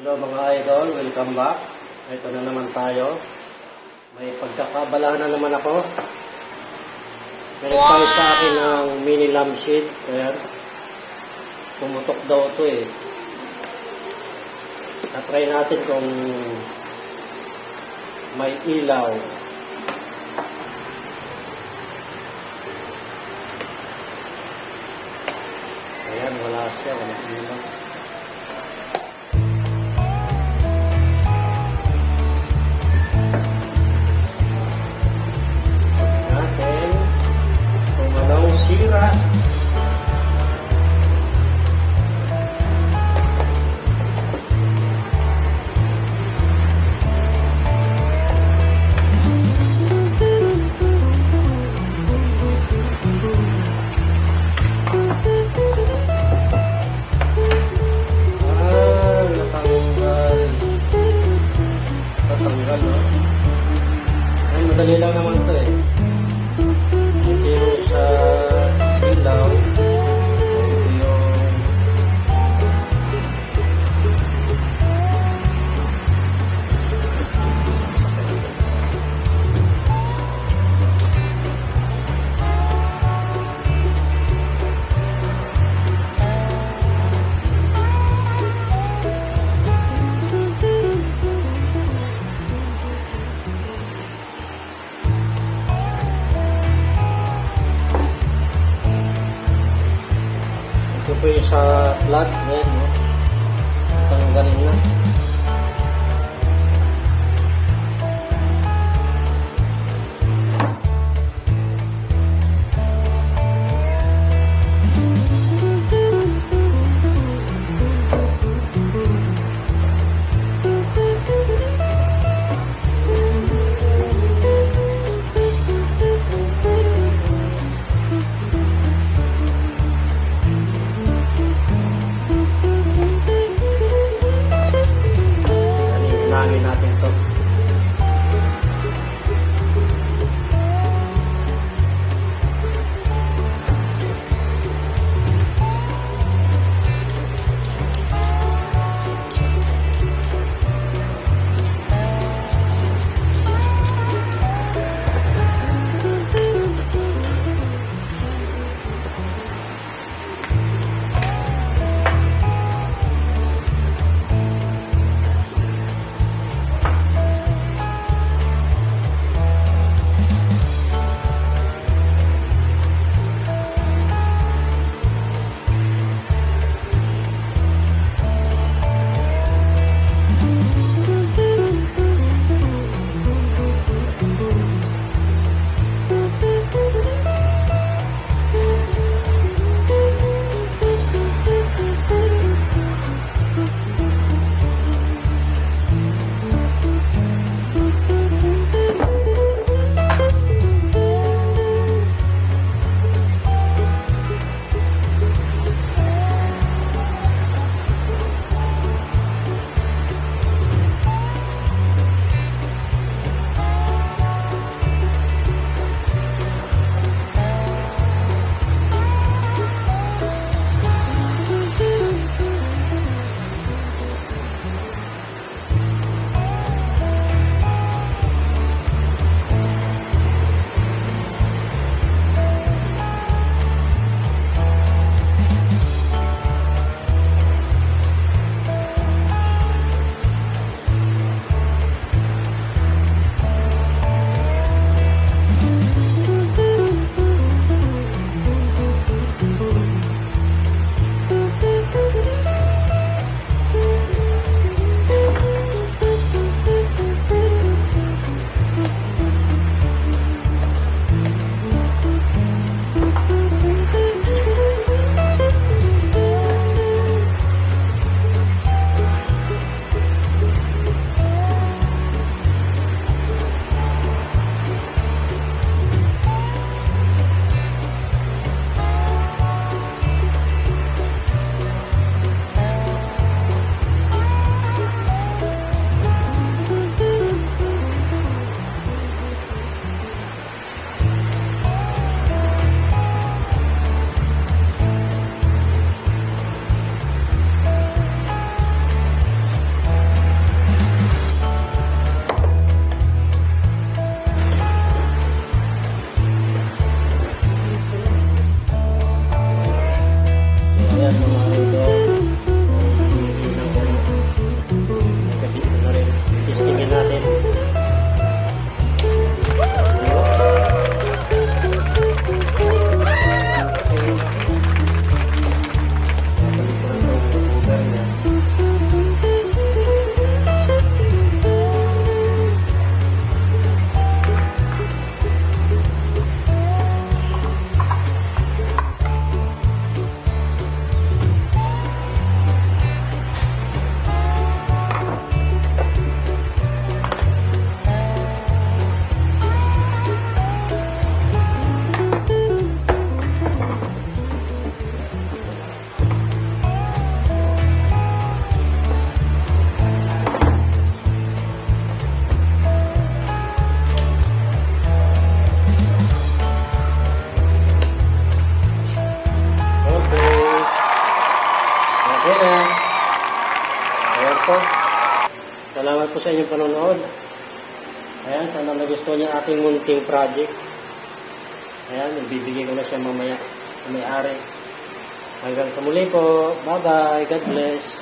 Hello mga idol, welcome back. Ito na naman tayo. May pagkakabalahan na naman ako. May nagpalit sa akin ng mini lampshade. Ayan. Pumutok daw ito eh. Na-try natin kung may ilaw. Ayan, wala siya. Wala ilaw. Sira. Natanggal, no? Ay, madali lang naman ito eh. Pero sa ilaw, ito po yung sa plug, yan, no? Tanggalin na. Ayan na. Ayan po. Salamat po sa inyong panonood. Ayan, sana nagustuhan niyo ating munting project. Ayan, ibibigay ko na siya mamaya sa may-ari. Hanggang sa muli po. Bye-bye. God bless.